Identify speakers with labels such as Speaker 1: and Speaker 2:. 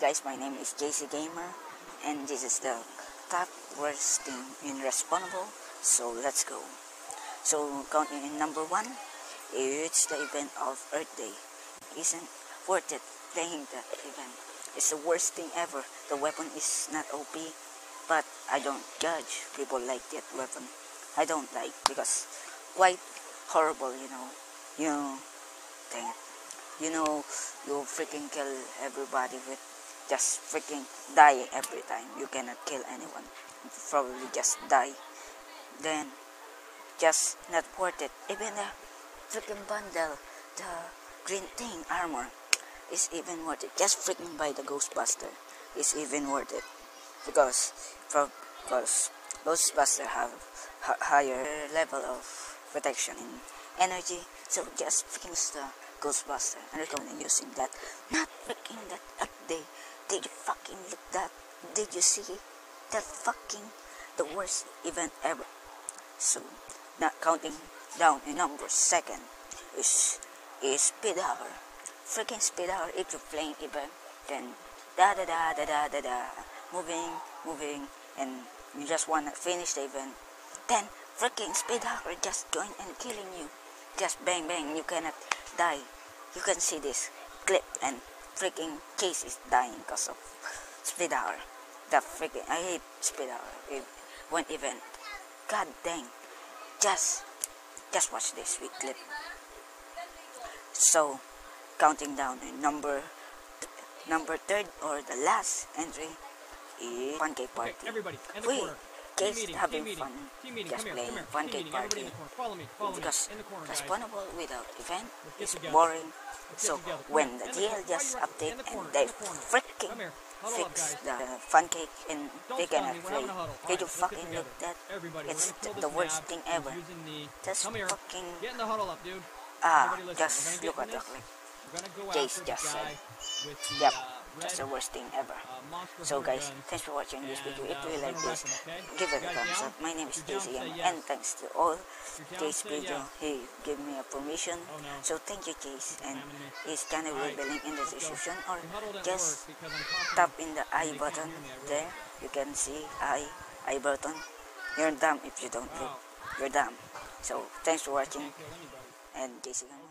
Speaker 1: guys, my name is JC Gamer, and this is the top worst thing in Respawnable. So let's go. So counting in number 1, it's the event of Earth Day. Isn't worth it playing that event. It's the worst thing ever. The weapon is not OP, but I don't judge people like that weapon. I don't like because quite horrible, dang it. You freaking kill everybody with just freaking die every time. You cannot kill anyone. You probably just die. Then, just not worth it. Even the freaking bundle, the green thing, armor, is even worth it. Just freaking buy the Ghostbuster is even worth it. Because Ghostbuster have higher level of protection in energy. So just freaking the Ghostbuster. And recommend using that. Not freaking that update. Did you fucking look that? Did you see that fucking the worst event ever? So not counting down in number 2 is speed hour. Freaking speed hour. If you're playing event, then moving, and you just wanna finish the event, then freaking speed hour just join and killing you. Just bang bang, you cannot die. You can see this clip and freaking Chase is dying because of speed hour. I hate speed hour. One event. God dang. Just watch this week clip. So counting down in number 3 or the last entry is Pancake Party.
Speaker 2: Okay, everybody, in the corner.
Speaker 1: Case having fun, just
Speaker 2: Come
Speaker 1: playing
Speaker 2: here.
Speaker 1: Pancake Party.
Speaker 2: Follow me.
Speaker 1: Because
Speaker 2: In the corner, guys.
Speaker 1: Respawnable without event
Speaker 2: Let's
Speaker 1: is
Speaker 2: get together.
Speaker 1: boring.
Speaker 2: Let's
Speaker 1: So
Speaker 2: get together. Come
Speaker 1: when
Speaker 2: here.
Speaker 1: the
Speaker 2: In the
Speaker 1: DL
Speaker 2: corner.
Speaker 1: just
Speaker 2: Right,
Speaker 1: update
Speaker 2: in the
Speaker 1: and
Speaker 2: corner,
Speaker 1: they
Speaker 2: in the corner.
Speaker 1: freaking
Speaker 2: Come here. Huddle up,
Speaker 1: fix
Speaker 2: guys.
Speaker 1: the Pancake and
Speaker 2: Don't
Speaker 1: they
Speaker 2: stun
Speaker 1: cannot
Speaker 2: me. We're
Speaker 1: play.
Speaker 2: having a huddle.
Speaker 1: Did
Speaker 2: Alright,
Speaker 1: you
Speaker 2: let's get
Speaker 1: fucking
Speaker 2: together.
Speaker 1: look that?
Speaker 2: Everybody,
Speaker 1: It's
Speaker 2: we're gonna kill
Speaker 1: the
Speaker 2: this
Speaker 1: worst
Speaker 2: map
Speaker 1: thing ever.
Speaker 2: using the...
Speaker 1: Just
Speaker 2: Come here.
Speaker 1: fucking
Speaker 2: Get in the huddle up, dude. Everybody listen.
Speaker 1: just
Speaker 2: We're
Speaker 1: look
Speaker 2: gonna
Speaker 1: at
Speaker 2: get
Speaker 1: the
Speaker 2: in
Speaker 1: clip.
Speaker 2: this. We're gonna go
Speaker 1: Chase
Speaker 2: after the
Speaker 1: just
Speaker 2: guy
Speaker 1: said.
Speaker 2: with the
Speaker 1: Yep,
Speaker 2: red
Speaker 1: that's the worst thing ever.
Speaker 2: monster
Speaker 1: So
Speaker 2: hunter
Speaker 1: guys,
Speaker 2: gun.
Speaker 1: thanks for watching this video. If you
Speaker 2: we're
Speaker 1: like
Speaker 2: gonna
Speaker 1: this,
Speaker 2: wreck 'em, okay?
Speaker 1: give it
Speaker 2: You
Speaker 1: a
Speaker 2: guys
Speaker 1: thumbs
Speaker 2: down?
Speaker 1: up. My name is
Speaker 2: If you're down,
Speaker 1: Daisy
Speaker 2: say
Speaker 1: Young,
Speaker 2: yes.
Speaker 1: and thanks to all
Speaker 2: If you're down,
Speaker 1: Chase
Speaker 2: say
Speaker 1: video.
Speaker 2: yeah.
Speaker 1: He gave me a permission.
Speaker 2: Oh no.
Speaker 1: So thank you, Chase, and
Speaker 2: Spamming me.
Speaker 1: his channel will
Speaker 2: Alright,
Speaker 1: be linked in the
Speaker 2: let's go.
Speaker 1: description, or
Speaker 2: The huddle didn't
Speaker 1: just
Speaker 2: work because I'm talking
Speaker 1: tap in the I
Speaker 2: and they can't
Speaker 1: button
Speaker 2: hear me, I really-
Speaker 1: there. You can see I button. You're dumb if you don't look.
Speaker 2: Wow.
Speaker 1: You're dumb. So thanks for watching,
Speaker 2: Can't kill anybody.
Speaker 1: and Daisy Young.